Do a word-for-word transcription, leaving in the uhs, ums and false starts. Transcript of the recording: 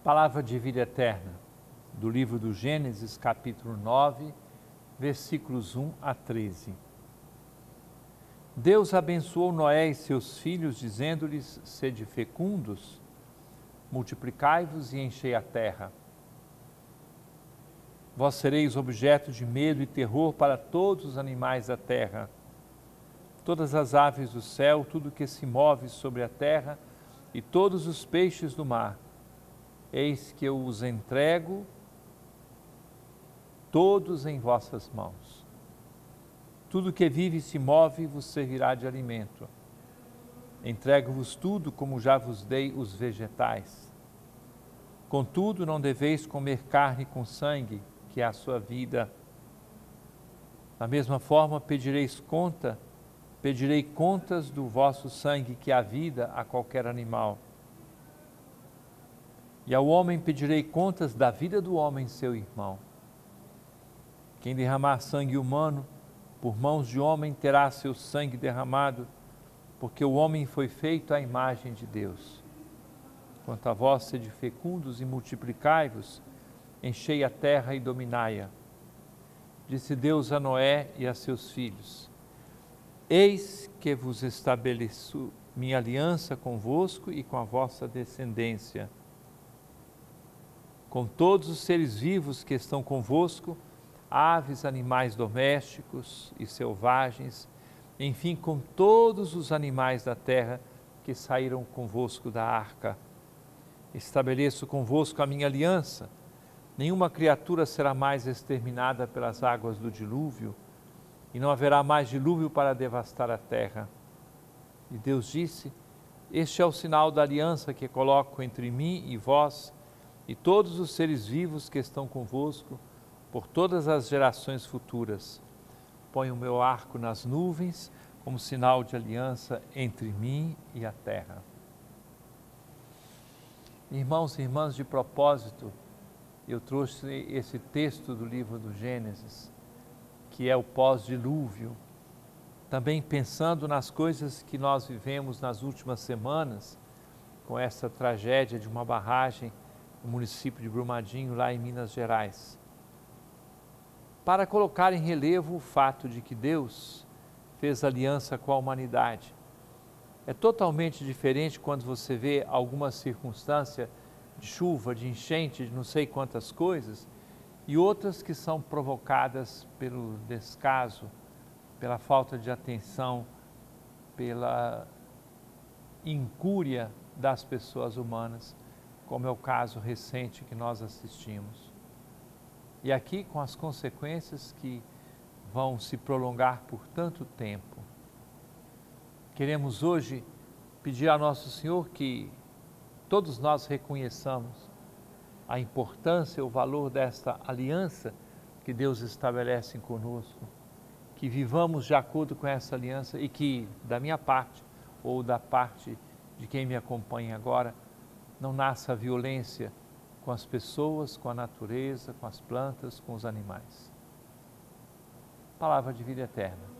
Palavra de vida eterna, do livro do Gênesis, capítulo nove, versículos um a treze. Deus abençoou Noé e seus filhos, dizendo-lhes: sede fecundos, multiplicai-vos e enchei a terra. Vós sereis objeto de medo e terror para todos os animais da terra, todas as aves do céu, tudo que se move sobre a terra e todos os peixes do mar. Eis que eu os entrego todos em vossas mãos. Tudo que vive e se move vos servirá de alimento. Entrego-vos tudo, como já vos dei os vegetais. Contudo, não deveis comer carne com sangue, que é a sua vida. Da mesma forma, pedireis conta, pedirei contas do vosso sangue, que é a vida, a qualquer animal. E ao homem pedirei contas da vida do homem, seu irmão. Quem derramar sangue humano, por mãos de homem, terá seu sangue derramado, porque o homem foi feito à imagem de Deus. Quanto a vós, sede fecundos e multiplicai-vos, enchei a terra e dominai-a. Disse Deus a Noé e a seus filhos: eis que vos estabeleço minha aliança convosco e com a vossa descendência, com todos os seres vivos que estão convosco, aves, animais domésticos e selvagens, enfim, com todos os animais da terra que saíram convosco da arca. Estabeleço convosco a minha aliança. Nenhuma criatura será mais exterminada pelas águas do dilúvio, e não haverá mais dilúvio para devastar a terra. E Deus disse: este é o sinal da aliança que coloco entre mim e vós, e todos os seres vivos que estão convosco, por todas as gerações futuras. Ponho o meu arco nas nuvens, como sinal de aliança entre mim e a terra. Irmãos e irmãs, de propósito, eu trouxe esse texto do livro do Gênesis, que é o pós-dilúvio, também pensando nas coisas que nós vivemos nas últimas semanas, com essa tragédia de uma barragem no município de Brumadinho, lá em Minas Gerais, para colocar em relevo o fato de que Deus fez aliança com a humanidade. É totalmente diferente quando você vê alguma circunstância de chuva, de enchente, de não sei quantas coisas, e outras que são provocadas pelo descaso, pela falta de atenção, pela incúria das pessoas humanas, como é o caso recente que nós assistimos. E aqui com as consequências que vão se prolongar por tanto tempo. Queremos hoje pedir a Nosso Senhor que todos nós reconheçamos a importância e o valor desta aliança que Deus estabelece conosco, que vivamos de acordo com essa aliança e que, da minha parte ou da parte de quem me acompanha agora, não nasça violência com as pessoas, com a natureza, com as plantas, com os animais. Palavra de vida eterna.